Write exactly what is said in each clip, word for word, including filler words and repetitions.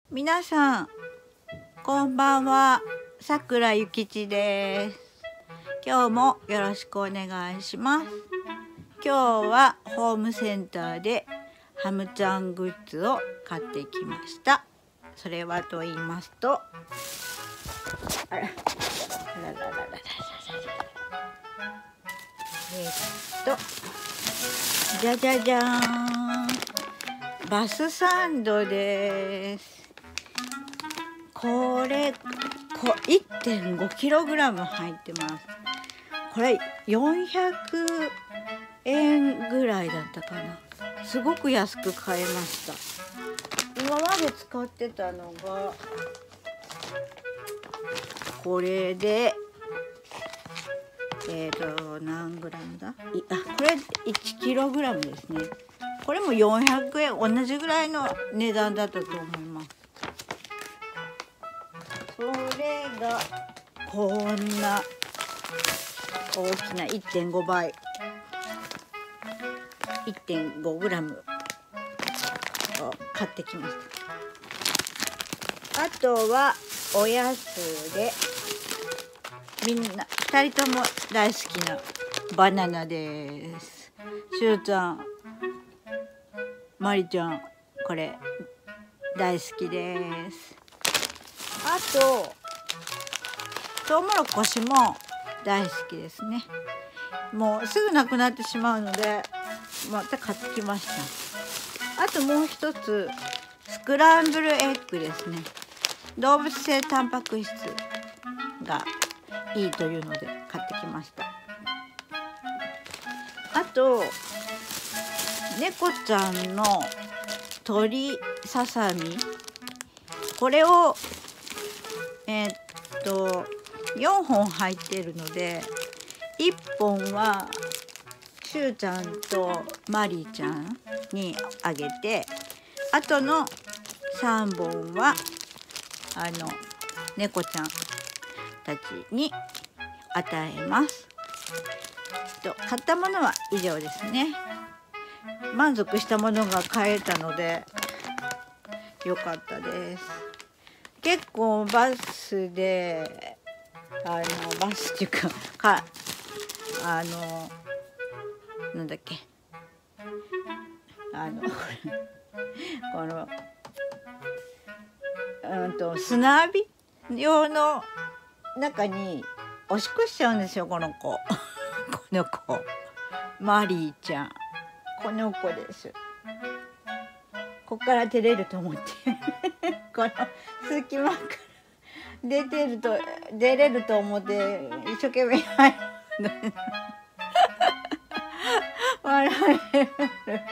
皆さんこんばんは、さくらゆきちです。今日もよろしくお願いします。今日はホームセンターでハムちゃんグッズを買ってきました。それはと言いますと、あらあらららららららえっとじゃじゃじゃーん、バスサンドです。これこ いってんごキログラム 入ってます。これよんひゃくえんぐらいだったかな。すごく安く買えました。今まで使ってたのがこれでえっと何グラムだ、いあこれいちキログラム ですね。これもよんひゃくえん、同じぐらいの値段だったと思います。それがこんな大きな いってんごばい いってんごグラム を買ってきました。あとはおやつでみんなふたりとも大好きなバナナです。しゅうちゃん、まりちゃん、これ大好きです。あとトウモロコシも大好きですね。もうすぐなくなってしまうのでまた買ってきました。あともう一つスクランブルエッグですね。動物性タンパク質がいいというので買ってきました。あと猫ちゃんの鶏ささみ、これをえー、っとよんほん入っているので、いっぽんはしゅうちゃんとマリーちゃんにあげて、あとのさんぼんはあの猫ちゃんたちに与えます。と買ったものは以上ですね。満足したものが買えたのでよかったです。結構バスであのバスっていうかかあのなんだっけあのこのうんと砂浴び用の中におしっこしちゃうんですよ、この子この子マリーちゃん、この子です。ここから出れると思ってこの隙間から出てると出れると思って一生懸命入る笑える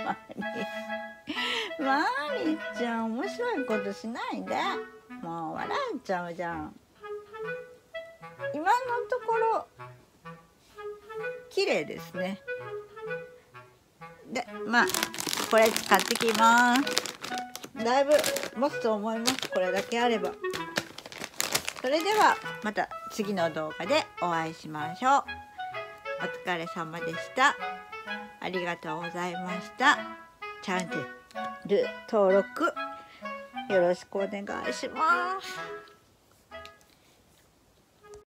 マリーちゃん、面白いことしないで、もう笑っちゃうじゃん。今のところ綺麗ですね。でまあこれ買ってきます。だいぶ持つと思います、これだけあれば。それではまた次の動画でお会いしましょう。お疲れ様でした。ありがとうございました。チャンネル登録よろしくお願いします。